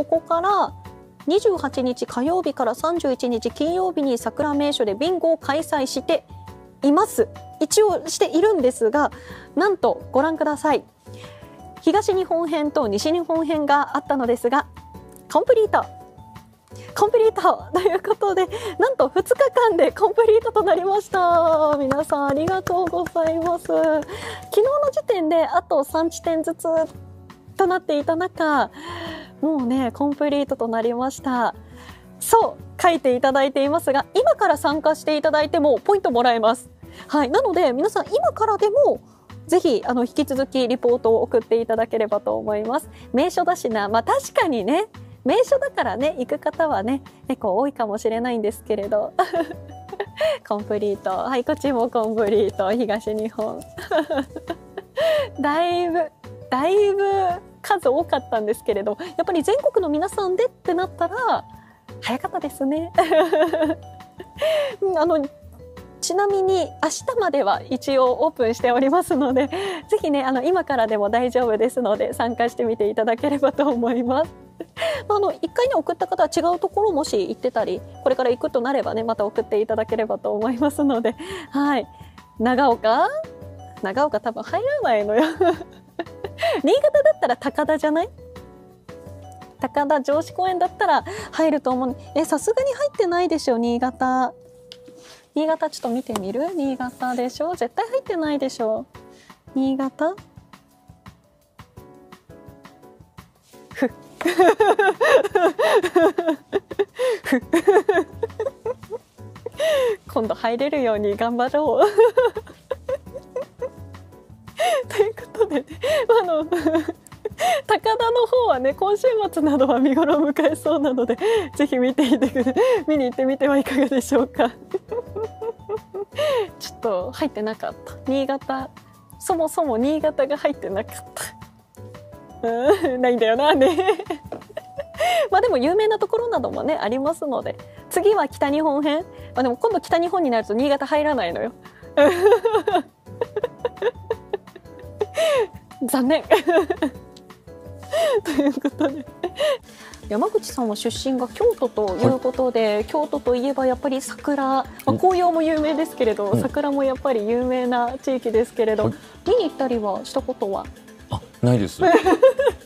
ここから28日火曜日から31日金曜日に桜名所でビンゴを開催しています。一応しているんですが、なんとご覧ください。東日本編と西日本編があったのですが、コンプリートということで、なんと2日間でコンプリートとなりました。皆さんありがとうございます。昨日の時点であと3地点ずつとなっていた中、もうねコンプリートとなりました。そう書いていただいていますが、今から参加していただいてもポイントもらえます。はい、なので皆さん今からでもぜひ引き続きリポートを送っていただければと思います。名所だしな、まあ確かにね名所だからね行く方はね結構多いかもしれないんですけれどコンプリート、はい、こっちもコンプリート、東日本だいぶ数多かったんですけれど、やっぱり全国の皆さんでってなったら早かったですねちなみに明日までは一応オープンしておりますので、ぜひね今からでも大丈夫ですので参加してみていただければと思います一回ね送った方は違うところもし行ってたりこれから行くとなればねまた送っていただければと思いますので、はい、長岡多分入らないのよ新潟だったら高田じゃない？高田城址公園だったら入ると思う。さすがに入ってないでしょ新潟。ちょっと見てみる？新潟でしょ？絶対入ってないでしょ新潟今度入れるように頑張ろうということでね、高田の方はね今週末などは見頃を迎えそうなので、ぜひ見に行ってみてはいかがでしょうかちょっと入ってなかった。新潟、そもそも新潟が入ってなかったないんだよなねまあでも有名なところなどもねありますので、次は北日本編、でも今度北日本になると新潟入らないのよ残念ということで山口さんは出身が京都ということで、はい、京都といえばやっぱり桜、紅葉も有名ですけれど、桜もやっぱり有名な地域ですけれど、見に行ったりはしたことは？ ないです